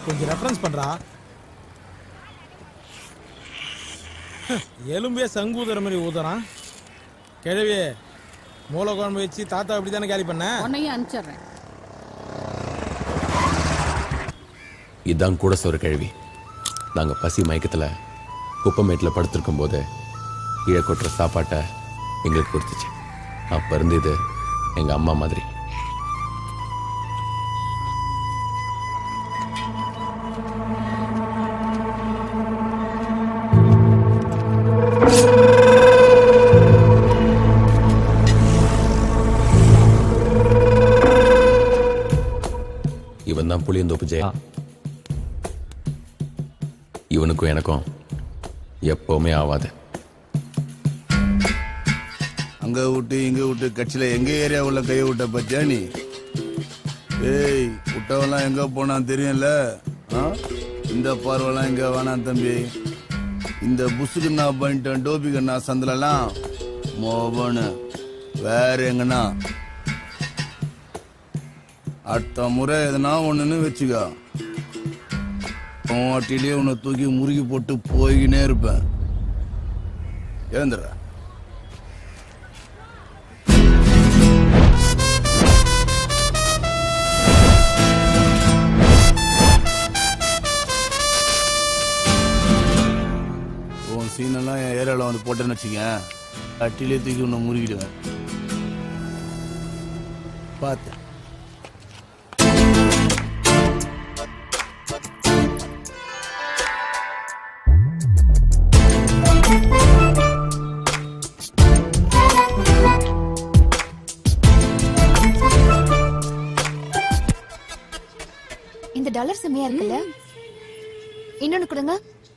கொஞ்சம் ரெஃபரன்ஸ் பண்றா. எலும்பே சங்கூதுற மாதிரி ஊதுறான். கிழவி மூல குழம்பு வச்சு தாத்தா அப்படி தானே கேலி பண்ண. உன்னையும் அனுப்பிச்சிடுறேன். இதான் கூட சொல்ற கிழவி. நாங்க பசி மயக்கத்துல குப்பமேட்டில் படுத்திருக்கும் போது கீழே கொட்டுற சாப்பாட்டை எங்களுக்கு கொடுத்துச்சு. அப்ப இருந்து இது எங்க அம்மா மாதிரி. இவன் தான் புளியந்தோப்பு ஜெயா. இவனுக்கும் எனக்கும் எப்பவுமே ஆவாது. அங்க விட்டு இங்க விட்டு கட்சியில எங்க ஏரியா உள்ள கைய விட்ட பத்தியா நீ? ஏய், விட்டவெல்லாம் எங்க போனான்னு தெரியும்ல. இந்த பார்வெல்லாம் எங்க வேணாம் தம்பி. இந்த புசுக்குன்னா பண்ணிட்டேன் டோபிகண்ணா சந்திலெல்லாம் மோபனு வேற எங்கன்னா அடுத்த முறை எதனா ஒண்ணுன்னு வச்சுக்கோ, வாட்டிலேயே உன்னை தூக்கி முறுக்கி போட்டு போய்கினே இருப்பேன். ஏந்திர உன் சீனெல்லாம் என் ஏரியாவில் வந்து போட்டேன்னு வச்சுக்க, அட்டிலே தூக்கி உன்னை முறுக்கிடுவேன். பார்த்து இந்த டாலர் செமையா இருக்குல்ல? இன்னொன்னு கொடுங்க.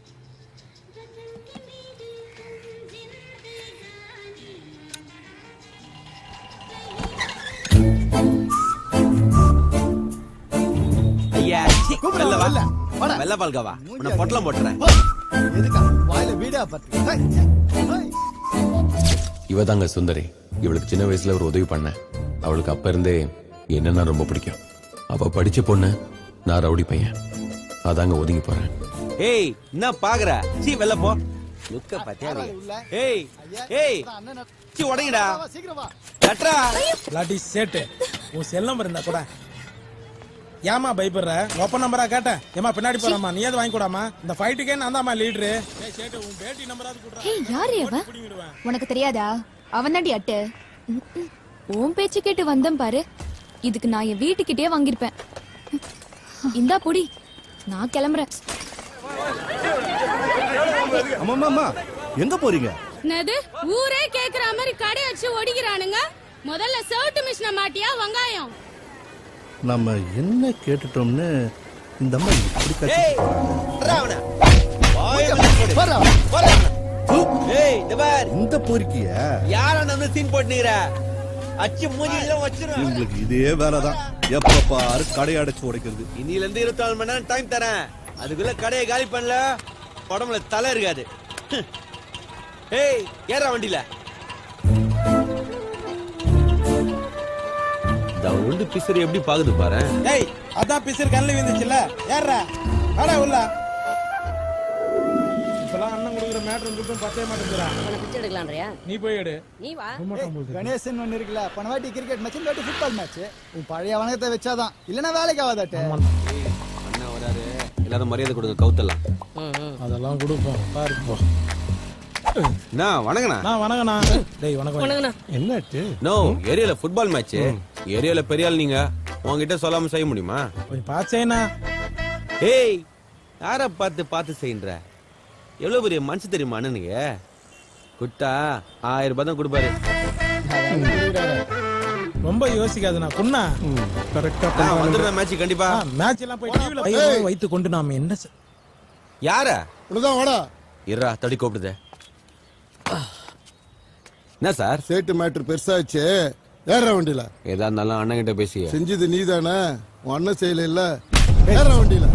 ஐயா வெள்ள பால்கவா உன்னை பொட்டலம் போட்டுறேன். இவதாங்க சுந்தரி. இவளுக்கு சின்ன வயசுல ஒரு உதவி பண்ண. அவளுக்கு அப்ப இருந்தே என்னன்னா ரொம்ப பிடிக்கும். அவ படிச்ச பொண்ணு, நான் ரவுடி பையன். அதாங்க ஒதுங்கி போறேன். ஏய், என்ன பாக்குற? சீ வெள்ள போ. லுக்க பாத்தியா? ஏய் ஏய், சீ உடைங்கடா. லட்ரா லாட்டி சேட்டு உன் செல் நம்பர் இருந்தா கூட. ஏமா பயப்படுற? ஓப்பன் நம்பரா கேட்டேன். ஏமா பின்னாடி போறாமா, நீ எது வாங்கி கூடாமா? இந்த ஃபைட்டுக்கே நான் தான்மா லீடரு. ஏய் சேட்டு, உன் பேட்டி நம்பராது குடுறா. ஏய், யாரு அவன்? உனக்கு தெரியாதா? அவன் தாண்டி அட்டு. உன் பேச்சு கேட்டு வந்தேன் பாரு. இதுக்கு நான் என் வீட்டுக்கிட்டே வாங்கிருப்பேன். இந்தா பொடி, நான் கிளம்புறேன். அம்மா எங்க போறீங்க? என்னது ஊரே கேக்குற மாதிரி கடை வச்சு ஒடிக்கிறானுங்க. முதல்ல சவுட்டு மிஷின மாட்டியா வெங்காயம்? நம்ம என்ன கேட்டுட்டோம்னு இந்த அம்மா இப்படி கத்தி. ஏய் ராவணா வாய் போடு போடு. ஏய் டபார், இந்த பொறுக்கிய யார நம்ம சீன் போட்டுனீங்கற? அச்சி மூஞ்சில வச்சிரு. உங்களுக்கு இதே வேலைதான். எப்ப பாரு கடை அடைச்சு உடைக்கிறது. இன்னில இருந்து 24 மணி நேரம் டைம் தரேன். அதுக்குள்ள கடையை காலி பண்ணல உடம்புல தலை இருக்காது. ஏய் ஏறா வண்டியில. உண்டு பிசர் எப்படி பாக்குது பாரு. ஏய், அதான் பிசர் கண்ணில் விழுந்துச்சுல. ஏறா அட உள்ள. இப்பலாம் அண்ணன் கொடுக்குற மேட்டர் வந்துட்டும் பத்தே மாட்டேங்கிறா. பிச்சை எடுக்கலாம்ன்றியா? நீ போய் எடு. நீ வா. கணேசன் ஒன்று இருக்குல்ல, போன வாட்டி கிரிக்கெட் மேட்ச், இந்த வாட்டி ஃபுட்பால் மேட்ச். உன் பழைய வணக்கத்தை வச்சாதான், இல்லைன்னா வேலைக்கு ஆகாதாட்டு. அண்ணா வராரு, எல்லாரும் மரியாதை கொடுங்க, கவுத்தலாம். அதெல்லாம் கொடுப்போம் பாரு. போ அண்ணா வணங்கண்ணா. நான் வணங்கண்ணா. டேய் வணக்கம். என்னாச்சு? நோ, ஏரியால ஃபுட்பால் மேட்ச். ஏரியால பெரிய ஆள் நீங்க, உங்ககிட்ட சொல்லாம செய்ய முடியுமா? கொஞ்சம் பாச்சேனா. ஏய், யார பார்த்து செய்யற? எவ்வளவு பெரிய மனசு தெரியுமா அண்ணனுக்கு? குட்டா 1000 ரூபாய் தான் கொடுப்பாரு. ரொம்ப யோசிக்காதுண்ணா. குண்ணா கரெக்டா வந்துடுறேன் மேட்ச் கண்டிப்பா. மேட்ச் எல்லாம் போய் டிவில வைத்து கொண்டு நாம என்ன யார உனதான் வாடா. இருடா தடி கூப்பிடுதே. என்ன சார்? சேட்டு மேட்டர் பெருசாச்சு. ஏற வண்டியில. ஏதா இருந்தாலும் அண்ணன் கிட்ட பேசிய. செஞ்சது நீ தானே, உன் அண்ணன் செய்யல இல்ல. ஏற வண்டியில.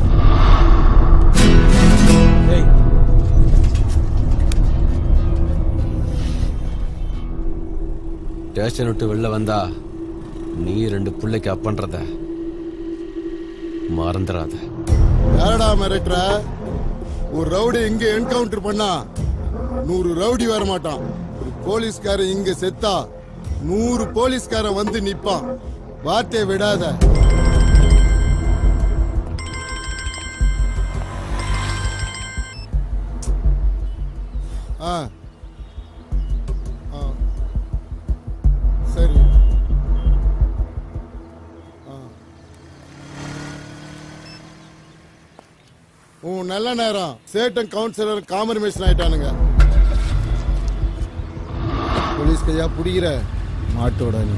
ஸ்டேஷன் விட்டு வெளில வந்தா நீ 2 பிள்ளைக்கு அப்பன்றத மறந்துடாத. யாரடா மிரட்டுற? ஒரு ரவுடி இங்க என்கவுண்டர் பண்ணா 100 ரவுடி வர மாட்டான். ஒரு போலீஸ்காரன் இங்க செத்தா 100 போலீஸ்காரன் வந்து நிப்பான். வார்த்தையை விடாத. சரி. நல்ல நேரம். சேட்டன் கவுன்சிலர் காம்ப்ரமைஸ் ஆயிட்டானுங்க. போலீஸ் கையா புடிக்கிற மாட்டோட நீ.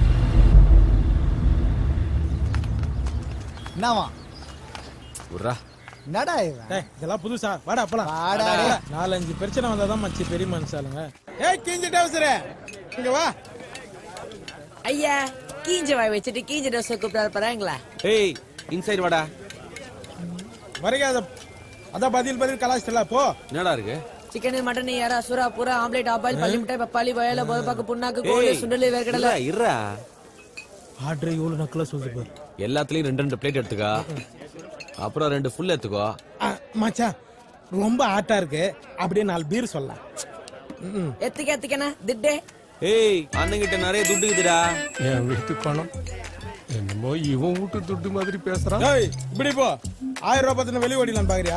என்னவா உர்ரா நடா இவன். இதெல்லாம் புதுசா வாடா அப்பலாம். 4-5 பிரச்சனை வந்தாதான் மச்சி பெரிய மனுஷாலுங்க. ஏய் கீஞ்ச டவுசரே இங்க வா. ஐயா கீஞ்ச வாய் வச்சிட்டு கீஞ்ச டவுச கூப்பிடாத பாருங்களா. ஏய் இன்சைட் வாடா. வரங்க அத பதில் கலாச்சிட்டல போ. என்னடா இருக்கு? சிக்கன் மட்டன் யாரா சுறா பூரா ஆம்லெட் ஆபாயில் பள்ளி மிட்டாய் பப்பாளி வயல போதப்பாக்கு புண்ணாக்கு கோழி சுண்டலி வேர்க்கடலை. இருடா. ஆர்டர் இவ்வளவு நக்கலா சொல்லுது பாரு. எல்லாத்துலயும் 2 பிளேட் எடுத்துக்கோ. அப்புறம் 2 ஃபுல் எடுத்துக்கோ. மச்சான் ரொம்ப ஆட்டா இருக்கு. அப்படியே 4 பீர் சொல்லலாம். எத்துக்கண்ணா திட்டே. ஏய் அண்ணங்கிட்ட நிறைய துட்டு இருக்குதுடா. என் வீட்டு பணம் என்னமோ இவன் வீட்டு துட்டு மாதிரி பேசுறான். ஏய் இப்படி போ. 1000 ரூபாய் பத்தின வெளிய ஓடிலாம் பாக்குறியா?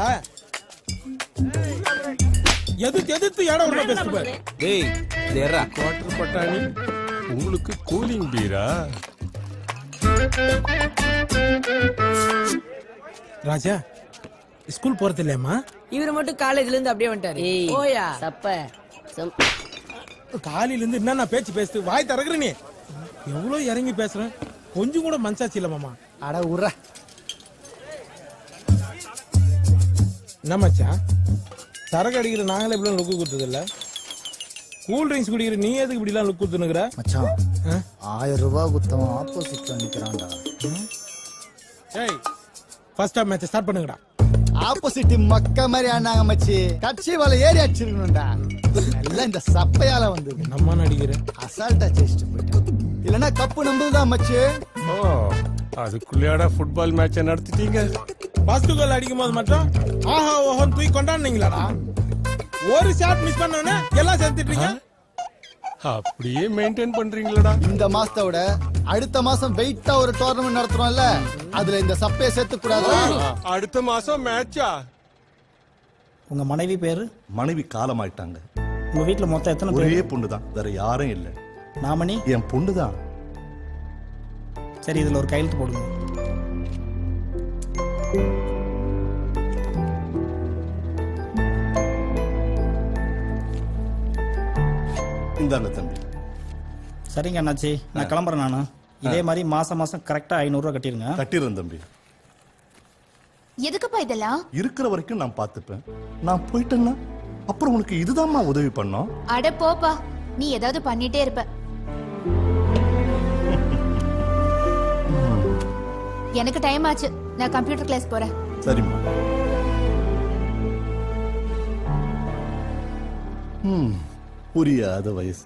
எதுக்கு இடம் உள்ள பேசு பாரு. டேய் தேரா குவார்டர் பட்டாணி உங்களுக்கு கூலிங் பீரா? ராஜா ஸ்கூல் போறது இல்லையம்மா? இவரு மட்டும் காலேஜ்ல இருந்து அப்படியே வந்துட்டாரு. ஓயா சப்ப காலையில இருந்து என்னன்னா பேச்சு பேசுது. வாய் திறக்குற நீ. எவ்வளவு இறங்கி பேசுறேன். கொஞ்சம் கூட மனசாச்சு இல்ல மாமா. அட உர்ற. என்ன மச்சான் சரக்கு அடிக்கிற நாங்களே இப்படி லுக்கு கொடுத்தது இல்ல. கூல் ட்ரிங்க்ஸ் குடிக்கிற நீ எதுக்கு இப்படி எல்லாம் லுக் கொடுத்துனுக்குற? மச்சான் 1000 ரூபாய் குத்தவன் ஆப்போசிட்ல நிக்கிறான்டா. ஏய் ஃபர்ஸ்ட் ஆஃப் மேட்ச் ஸ்டார்ட் பண்ணுங்கடா. ஆப்போசிட் மக்க மாதிரி ஆனாங்க மச்சி. கட்சி வலை ஏறி அடிச்சிருக்கணும்டா. எல்லாம் இந்த சப்பையால வந்து நம்ம நடிக்கிற அசால்ட்டா ஜெயிச்சுட்டு போயிட்டோம். இல்லன்னா கப்பு நம்புதான் மச்சி. ஓ அதுக்குள்ளேடா ஃபுட்பால் மேட்சை நடத்திட்டீங்க. ஃபர்ஸ்ட் கோல் அடிக்கும் போது மட்டும் ஆஹா ஓஹோன்னு தூக்கி கொண்டாடுனீங்களாடா. ஒரு ஷாட் மிஸ் பண்ணவனே எல்லாம் செத்துட்டீங்க. அப்படியே மெயின்டைன் பண்றீங்களடா. இந்த மாசத்தை விட அடுத்த மாசம் வெயிட்டா ஒரு டோர்னமெண்ட் நடத்துறோம்ல, அதுல இந்த சப்பையை சேர்த்து கூடாது. அடுத்த மாசம் மேட்சா? உங்க மனைவி பேரு? மனைவி காலமாயிட்டாங்க. உங்க வீட்டுல மொத்தம் எத்தனை பேர்? ஒரே பொண்ணு தான், வேற யாரும் இல்ல. நாமணி? என் பொண்ணு தான். சரி இதுல ஒரு கையெழுத்து போடுங்க. இந்தாங்க தம்பி. சரிங்க அண்ணாச்சி நான் கிளம்புறேன். நானு இதே மாதிரி மாசம் மாசம் கரெக்டா 500 ரூபாய் கட்டிருங்க. கட்டிடுறேன் தம்பி. எதுக்குப்பா இதெல்லாம்? இருக்கிற வரைக்கும் நான் பாத்துப்பேன். நான் போயிட்டேன்னா அப்புறம் உனக்கு இதுதான்மா உதவி பண்ணோம். அட போப்பா, நீ ஏதாவது பண்ணிட்டே இருப்ப. எனக்கு டைம் ஆச்சு. நான் கம்ப்யூட்டர் கிளாஸ் போறேன். சரிம்மா. புரியாத வயசு.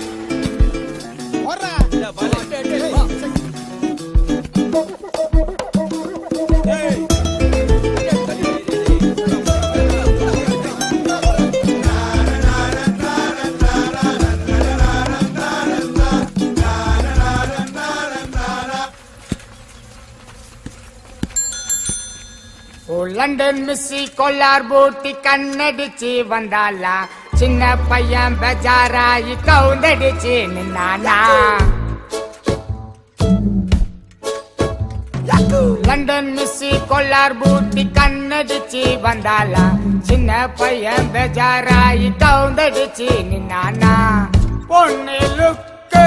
லண்டன் மிஸ்ஸி கொல்லார் பூட்டி கண்ணடிச்சு வந்தாலா, சின்ன பையன் பெஜாராயி கவுந்தடிச்சு நின்னானா. லண்டன் மிஸ்ஸி கொல்லார் பூட்டி கண்ணடிச்சு வந்தாலா, சின்ன பையன் பெஜாராயி கவுந்தடிச்சு நின்னானா. பொண்ணு லுக்கு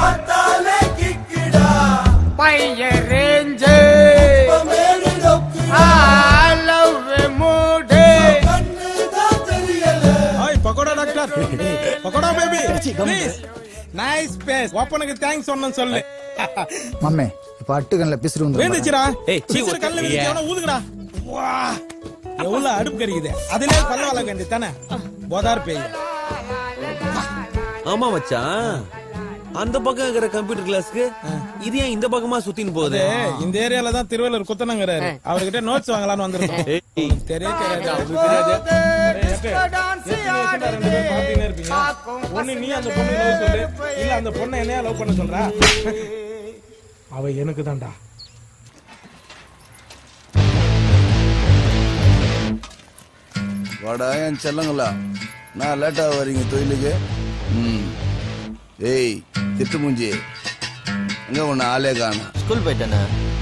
பையன் range pakoda doctor, pakoda baby please. Nice face. ஓப்பனுக்கு தேங்க்ஸ் சொன்னேன்னு சொல்லு. மம்மே இப்ப அட்டுகன்ல பிசுறு வந்து வேந்துச்சுடா. ஏய் சீக்கிரம் கல்ல விதிச்சவன ஊதுங்கடா. வா எவ்வளவு அடுப்பு கறிக்குது. அதிலே பல்ல வள வேண்டி தானே போதார் பேய். ஆமா மச்சான், அந்த பக்கம் இருக்கிற கம்ப்யூட்டர் கிளாஸ்க்கு இது ஏன் இந்த பக்கமா சுத்தின்னு போகுது? இந்த ஏரியால தான் திருவள்ளூர் குத்தனங்கிறாரு. அவர்கிட்ட நோட்ஸ் வாங்கலாம்னு வந்திருக்கோம். ஒண்ணு நீ அந்த பொண்ணு லவ் சொல்லு, இல்ல அந்த பொண்ணை என்னையா லவ் பண்ண சொல்ற? அவ எனக்கு தான்டா. வாடா என் செல்லங்களா, நான் லேட்டா வரீங்க தொழிலுக்கு. ஏய் திட்டு மூஞ்சி, எங்க உன்ன ஆளே காண? ஸ்கூல் போயிட்டேண்ணா.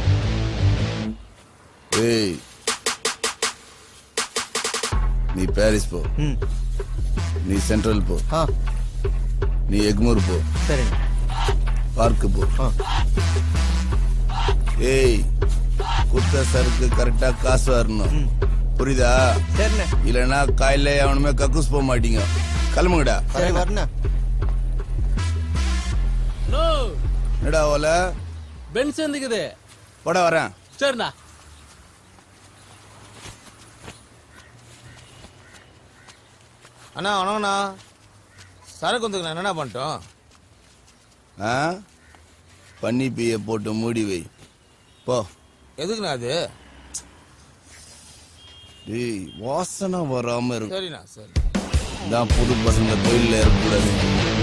ஏய் நீ பாரிஸ் போ, நீ சென்ட்ரல் போ, நீ எக்மூர் போ, சரி பார்க்கு போ. ஏய் குத்த சருக்கு கரெக்டா காசு வரணும், புரியுதா? இல்லன்னா காயில அவனுமே கக்கூஸ் போக மாட்டீங்க. கிளம்புங்கடா. என்னடா ஓல பென்ஸ் வந்துக்குது. போட வரேன். சரிண்ணா. அண்ணா வணக்கண்ணா. சரக்கு வந்துக்குண்ணா, என்னண்ணா பண்ணிட்டோம்? பன்னி பீய போட்டு மூடி வை போ. எதுக்குண்ணா அது? வாசனை வராம இருக்கும். சரிண்ணா சரி. தான் புது பசங்க தொழில இருக்கக்கூடாது.